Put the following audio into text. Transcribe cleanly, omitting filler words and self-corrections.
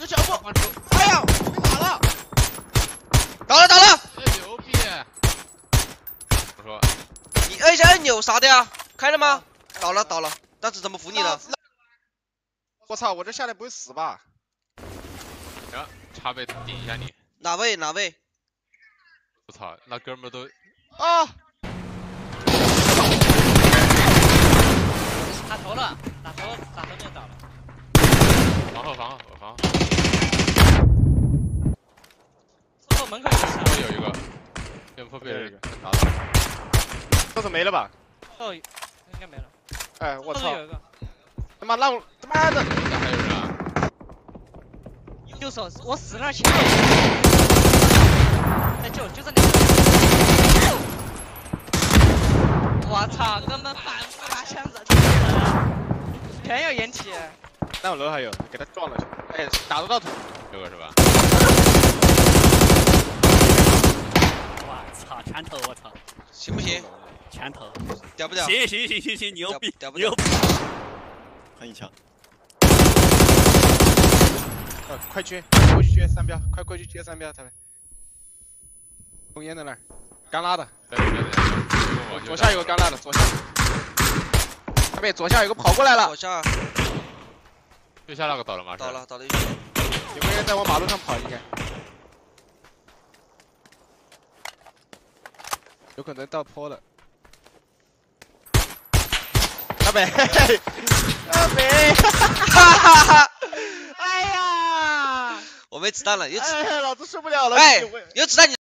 有脚步！哎呀，被打了！ 倒了！ 牛逼！我说， 你按一下按钮啥的呀？开了吗？倒了，但是怎么扶你了？ 我操，我这下来不会死吧？ 行，插背顶一下你。 哪位？ 我操，那哥们都啊！ 打头了，打头就倒了。 防后。 后门口有个后有一个，面坡被人打到。 车子没了吧？ 后应该没了。 哎，我操！ 有一个。 他妈让他妈的！ 那还有人啊？ 右手，我死那前面。在救，就这两个。我操，根本反复拿枪子，全有掩体。 3楼还有，给他撞了去。哎，打得到头。 这个是吧？ 我操，全投！我操， 行不行？ 全投， 屌不屌？ 行，牛逼， 屌不屌？ 喷一枪。 快去，过去接3标，快过去接3标，他们。抽烟的那儿，刚拉的。 对， 左下有个刚拉的，左下。他被左下有个跑过来了。 左下。 右下那个倒了吗？ 倒了。 有个人在往马路上跑，应该。有可能到坡了。阿北， 哈！ 哎呀， 我没子弹了，有子， 哎，老子受不了了。 哎，有子弹你。